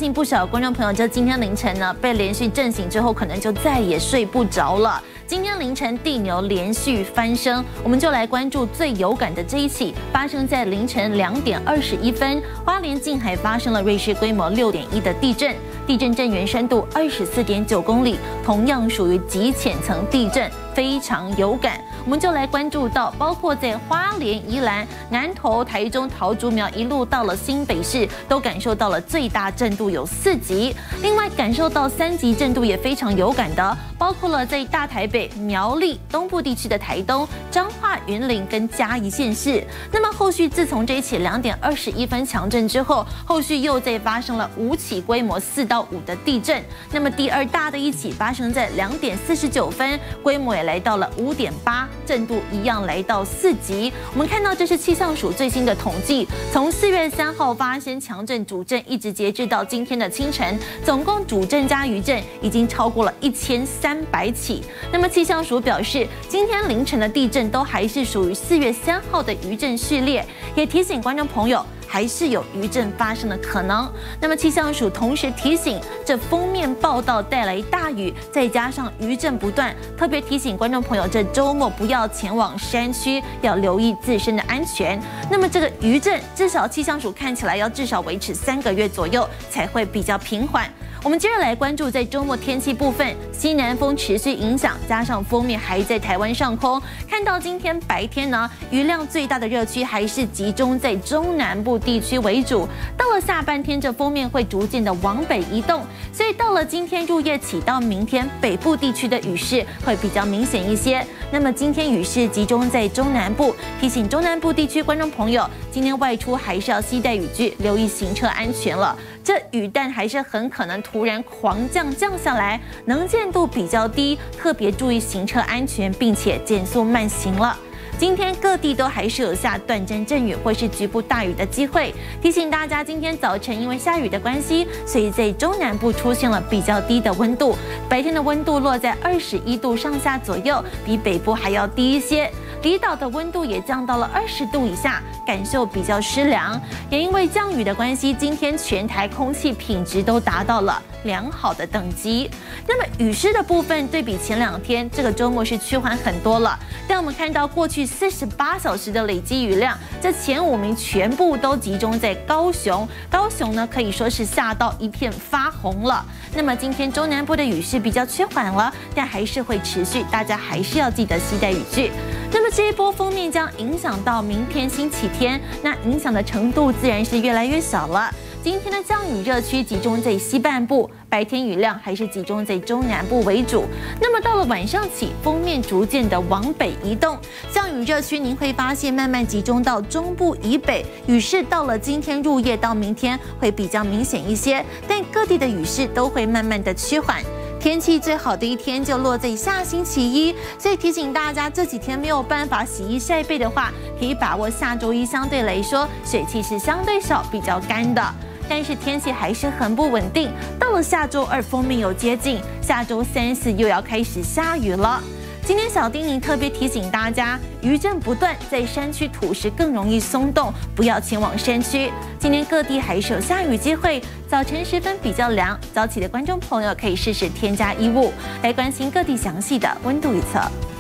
不少观众朋友，就今天凌晨呢，被连续震醒之后，可能就再也睡不着了。今天凌晨地牛连续翻身，我们就来关注最有感的这一起，发生在凌晨2点21分，花莲近海发生了瑞士规模6.1的地震，地震震源深度24.9公里，同样属于极浅层地震，非常有感。我们就来关注到，包括在花莲、宜兰、南投、台中、桃竹苗一路到了新北市，都感受到了最大震度有4级。另外，感受到3级震度也非常有感的，包括了在大台北、苗栗、东部地区的台东、彰化、云林跟嘉义县市。那么后续自从这一起2点21分强震之后，后续又再发生了5起规模4到5的地震。那么第二大的一起发生在2点49分，规模也来到了5.8。震度一样来到4级。我们看到这是气象署最新的统计，从4月3号发生强震主震，一直截至到今天的清晨，总共主震加余震已经超过了1300起。那么气象署表示，今天凌晨的地震都还是属于4月3号的余震序列，也提醒观众朋友，还是有余震发生的可能。那么气象署同时提醒，这封面报道带来大雨，再加上余震不断，特别提醒观众朋友，这周末不要前往山区，要留意自身的安全。那么这个余震，至少气象署看起来要至少维持3个月左右，才会比较平缓。我们接着来关注在周末天气部分，西南风持续影响，加上锋面还在台湾上空。看到今天白天呢，雨量最大的热区还是集中在中南部地区为主。到了下半天，这锋面会逐渐的往北移动，所以到了今天入夜起到明天，北部地区的雨势会比较明显一些。那么今天雨势集中在中南部，提醒中南部地区观众朋友，今天外出还是要携带雨具，留意行车安全了。这雨弹还是很可能突然狂降下来，能见度比较低，特别注意行车安全，并且减速慢行了。今天各地都还是有下短暂阵雨或是局部大雨的机会，提醒大家，今天早晨因为下雨的关系，所以在中南部出现了比较低的温度，白天的温度落在21度上下左右，比北部还要低一些。离岛的温度也降到了20度以下，感受比较湿凉。也因为降雨的关系，今天全台空气品质都达到了良好的等级。那么雨势的部分，对比前2天，这个周末是趋缓很多了。但我们看到过去48小时的累积雨量，这前5名全部都集中在高雄。高雄呢，可以说是下到一片发红了。那么今天中南部的雨势比较趋缓了，但还是会持续，大家还是要记得携带雨具。那么这一波锋面将影响到明天星期天，那影响的程度自然是越来越小了。今天的降雨热区集中在西半部，白天雨量还是集中在中南部为主。那么到了晚上起，锋面逐渐的往北移动，降雨热区您会发现慢慢集中到中部以北，雨势到了今天入夜到明天会比较明显一些，但各地的雨势都会慢慢的趋缓。天气最好的一天就落在下星期1，所以提醒大家，这几天没有办法洗衣晒被的话，可以把握下周1相对来说水汽是相对少，比较干的。但是天气还是很不稳定，到了下周2锋面有接近，下周3、4又要开始下雨了。今天小丁宁特别提醒大家，余震不断，在山区土石更容易松动，不要前往山区。今天各地还是有下雨机会，早晨时分比较凉，早起的观众朋友可以试试添加衣物。来关心各地详细的温度预测。